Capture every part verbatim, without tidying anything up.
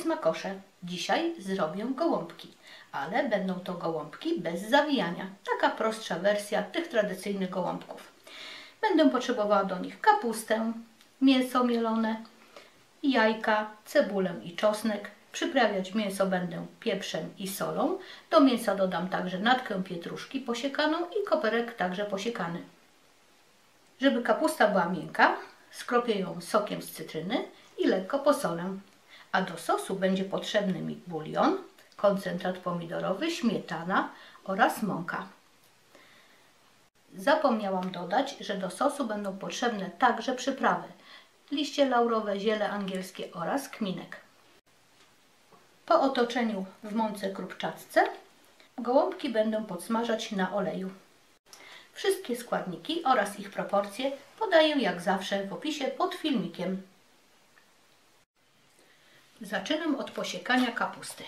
smakosze. Dzisiaj zrobię gołąbki, ale będą to gołąbki bez zawijania. Taka prostsza wersja tych tradycyjnych gołąbków. Będę potrzebowała do nich kapustę, mięso mielone, jajka, cebulę i czosnek. Przyprawiać mięso będę pieprzem i solą. Do mięsa dodam także natkę pietruszki posiekaną i koperek także posiekany. Żeby kapusta była miękka, skropię ją sokiem z cytryny i lekko posolę. A do sosu będzie potrzebny mi bulion, koncentrat pomidorowy, śmietana oraz mąka. Zapomniałam dodać, że do sosu będą potrzebne także przyprawy: liście laurowe, ziele angielskie oraz kminek. Po otoczeniu w mące krupczatce gołąbki będę podsmażać na oleju. Wszystkie składniki oraz ich proporcje podaję jak zawsze w opisie pod filmikiem. Zaczynam od posiekania kapusty.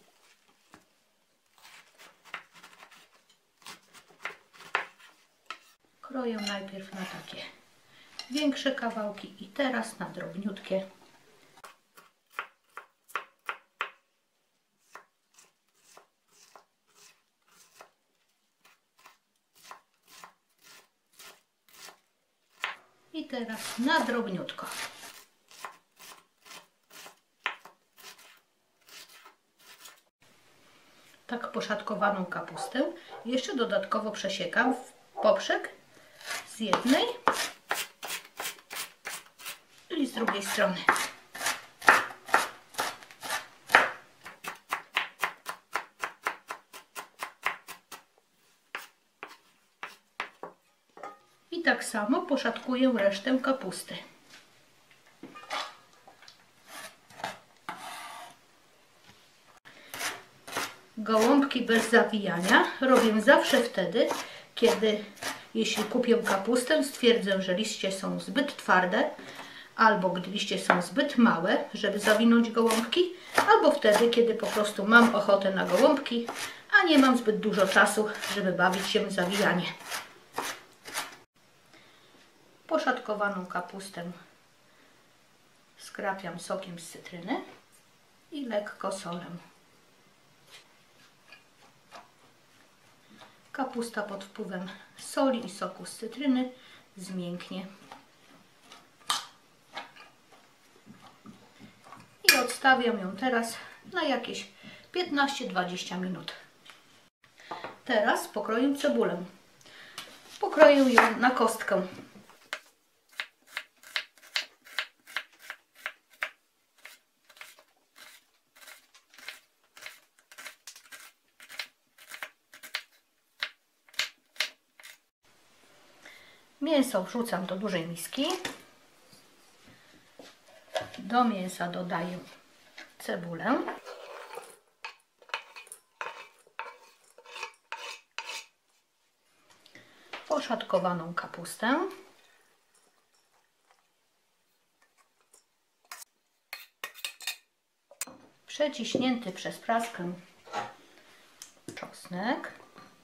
Kroję najpierw na takie większe kawałki i teraz na drobniutkie. I teraz na drobniutko. Tak poszatkowaną kapustę jeszcze dodatkowo przesiekam w poprzek z jednej i z drugiej strony. I tak samo poszatkuję resztę kapusty. Gołąbki bez zawijania robię zawsze wtedy, kiedy jeśli kupię kapustę, stwierdzę, że liście są zbyt twarde, albo gdy liście są zbyt małe, żeby zawinąć gołąbki, albo wtedy, kiedy po prostu mam ochotę na gołąbki, a nie mam zbyt dużo czasu, żeby bawić się w zawijanie. Poszatkowaną kapustę skrapiam sokiem z cytryny i lekko solę. Kapusta pod wpływem soli i soku z cytryny zmięknie. I odstawiam ją teraz na jakieś piętnaście do dwudziestu minut. Teraz pokroję cebulę. Pokroję ją na kostkę. Mięso wrzucam do dużej miski. Do mięsa dodaję cebulę. Poszatkowaną kapustę. Przeciśnięty przez praskę czosnek.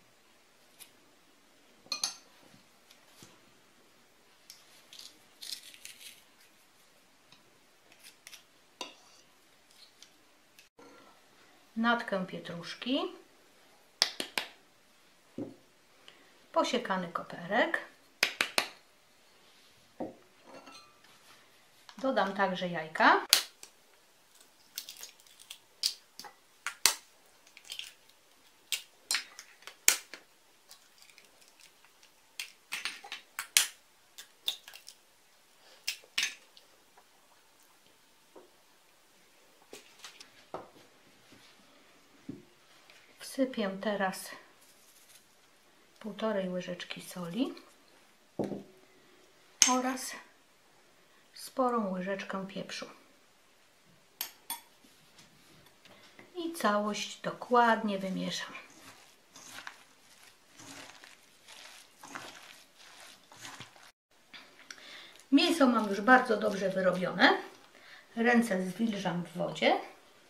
Natkę pietruszki, posiekany koperek, dodam także jajka, wsypię teraz półtorej łyżeczki soli oraz sporą łyżeczkę pieprzu. I całość dokładnie wymieszam. Mięso mam już bardzo dobrze wyrobione. Ręce zwilżam w wodzie.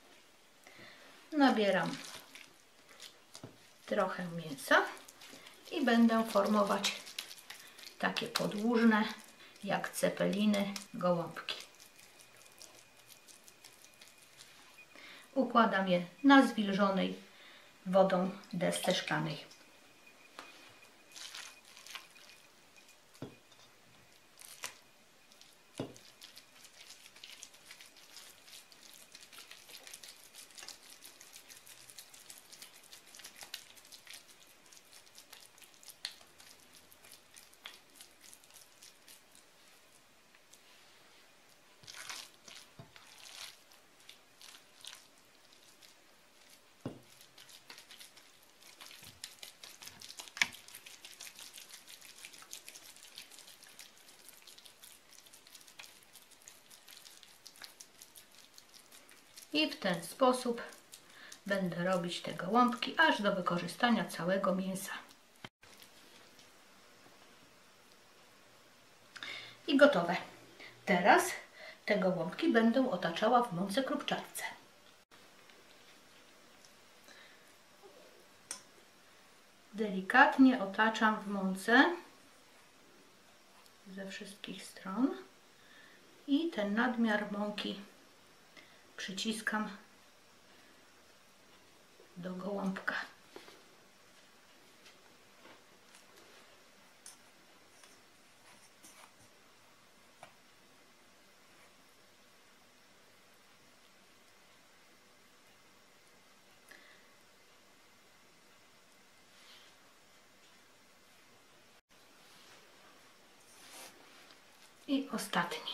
Nabieram trochę mięsa i będę formować takie podłużne, jak cepeliny, gołąbki. układam je na zwilżonej wodą desce szklanej. I w ten sposób będę robić te gołąbki aż do wykorzystania całego mięsa. I gotowe. Teraz te gołąbki będę otaczała w mące krupczatce. Delikatnie otaczam w mące ze wszystkich stron i ten nadmiar mąki przyciskam do gołąbka. I ostatni.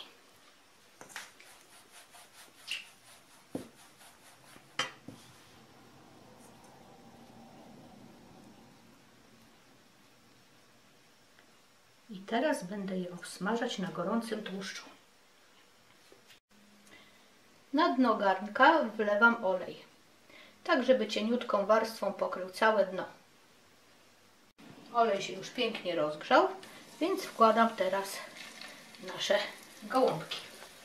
I teraz będę je obsmażać na gorącym tłuszczu. Na dno garnka wlewam olej, tak żeby cieniutką warstwą pokrył całe dno. Olej się już pięknie rozgrzał, więc wkładam teraz nasze gołąbki.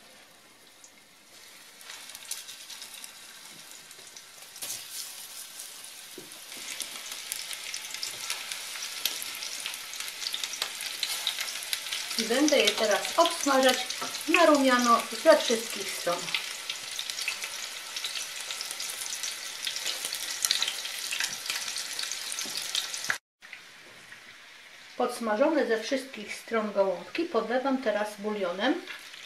I będę je teraz obsmażać na rumiano ze wszystkich stron. Podsmażone ze wszystkich stron gołąbki podlewam teraz bulionem.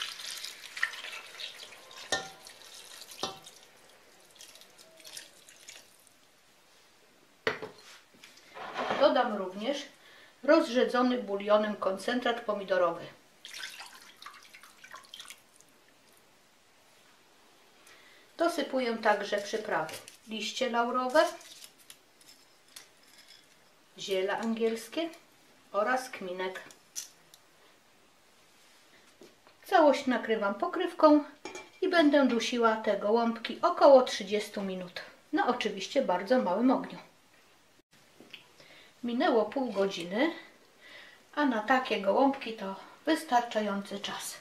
Dodam również rozrzedzony bulionem koncentrat pomidorowy. Dosypuję także przyprawy: liście laurowe, ziele angielskie oraz kminek. Całość nakrywam pokrywką i będę dusiła te gołąbki około trzydzieści minut na oczywiście bardzo małym ogniu. Minęło pół godziny, a na takie gołąbki to wystarczający czas.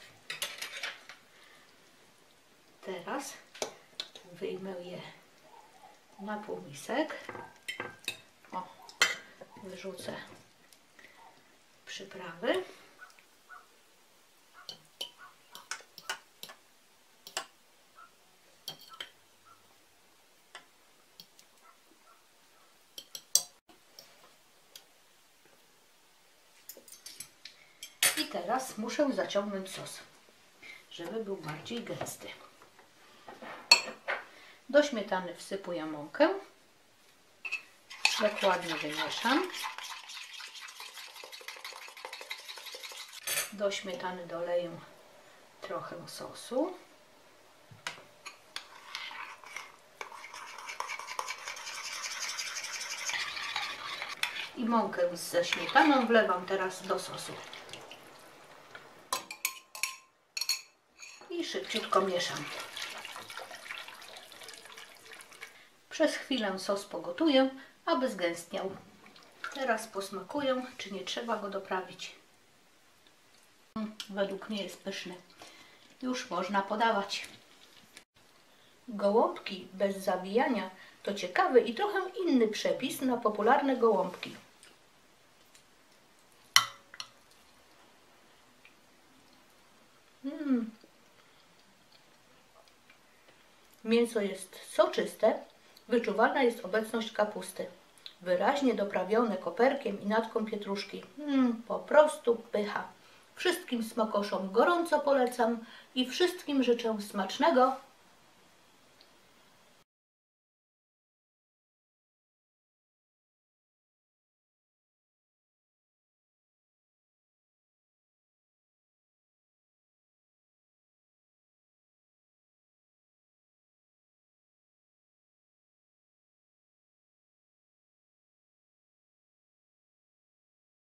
Teraz wyjmę je na półmisek. O, wyrzucę przyprawy. I teraz muszę zaciągnąć sos, żeby był bardziej gęsty. Do śmietany wsypuję mąkę. Dokładnie wymieszam. Do śmietany doleję trochę sosu. I mąkę ze śmietaną wlewam teraz do sosu. I szybciutko mieszam. Przez chwilę sos pogotuję, aby zgęstniał. Teraz posmakuję, czy nie trzeba go doprawić. Według mnie jest pyszny. Już można podawać. Gołąbki bez zawijania to ciekawy i trochę inny przepis na popularne gołąbki. Mm. Mięso jest soczyste, wyczuwalna jest obecność kapusty. Wyraźnie doprawione koperkiem i natką pietruszki. Mm, po prostu pycha. Wszystkim smakoszom gorąco polecam i wszystkim życzę smacznego